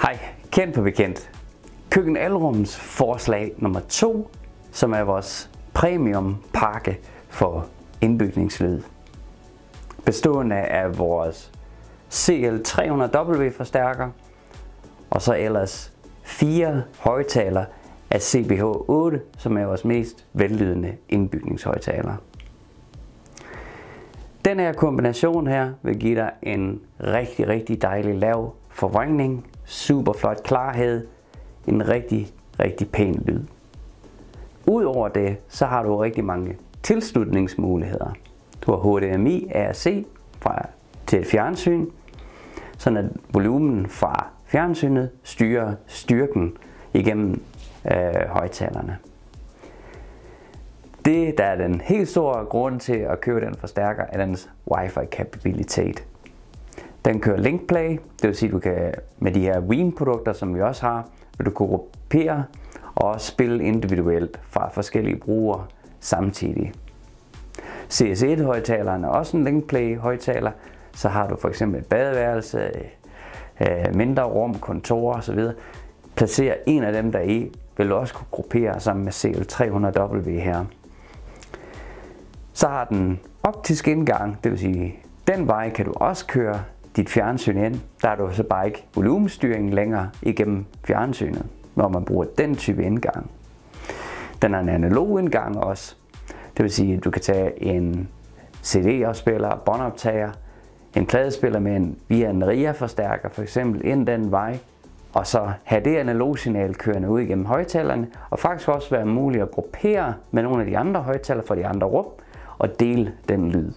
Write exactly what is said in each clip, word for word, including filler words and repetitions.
Hej, kendt på bekendt. Køkken Alrums forslag nummer to, som er vores premium pakke for indbygningslyd. Bestående af vores C L tre hundrede W forstærker, og så ellers fire højttaler af C B H otte, som er vores mest vellydende indbygningshøjttaler. Den her kombination her vil give dig en rigtig, rigtig dejlig lav forvrængning, super flot klarhed, en rigtig, rigtig pæn lyd. Udover det, så har du rigtig mange tilslutningsmuligheder. Du har H D M I A C fra, til et fjernsyn, sådan at volumen fra fjernsynet styrer styrken igennem øh, højttalerne. Det, der er den helt store grund til at købe den forstærker, er dens Wi-Fi-kapabilitet. Den kører LinkPlay, det vil sige, at du kan med de her Veeam-produkter, som vi også har, vil du kunne gruppere og også spille individuelt fra forskellige brugere samtidig. C S et højtaleren er også en LinkPlay højtaler, så har du for eksempel et badeværelse, mindre rum, kontor osv. Placer en af dem der i, vil du også kunne gruppere sammen med C L tre hundrede W her. Så har den optisk indgang, det vil sige, den vej kan du også køre dit fjernsyn ind. Der er du så bare ikke volumenstyring længere igennem fjernsynet, når man bruger den type indgang. Den har en analog indgang også. Det vil sige, at du kan tage en C D-afspiller, båndoptager, en pladespiller med en, via en R I A-forstærker for eksempel ind den vej, og så have det analogsignal kørende ud igennem højtalerne, og faktisk også være muligt at gruppere med nogle af de andre højtaler fra de andre rum, og dele den lyd.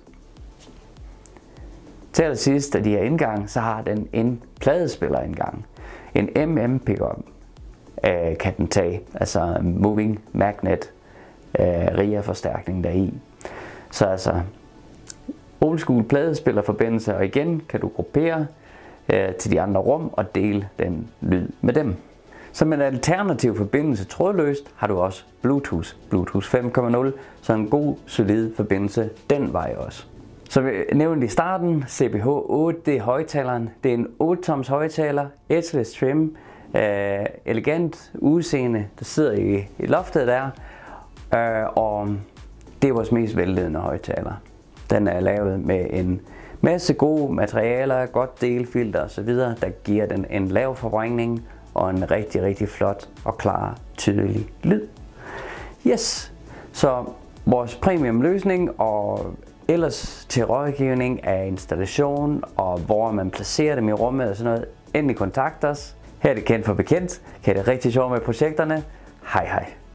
Til allersidst af de her indgang, så har den en pladespillerindgang. En M M pickup øh, kan den tage, altså Moving Magnet øh, R I A-forstærkning deri. Så altså old school pladespillerforbindelse, og igen kan du gruppere øh, til de andre rum og dele den lyd med dem. Som en alternativ forbindelse trådløst har du også Bluetooth, Bluetooth fem punkt nul, så en god solid forbindelse den vej også. Så vi nævnte i starten, C B H otte, det er højtaleren. Det er en otte toms højtaler, edgeless trim, øh, elegant udseende, der sidder i, i loftet der, øh, og det er vores mest vellydende højtaler. Den er lavet med en masse gode materialer, godt delfilter osv., der giver den en lav forvrængning og en rigtig, rigtig flot og klar, tydelig lyd. Yes, så vores premium løsning og ellers til rådgivning af installation og hvor man placerer dem i rummet og sådan noget, endelig kontakt os. Her er det kendt for bekendt. Kan det rigtig sjovt med projekterne. Hej hej.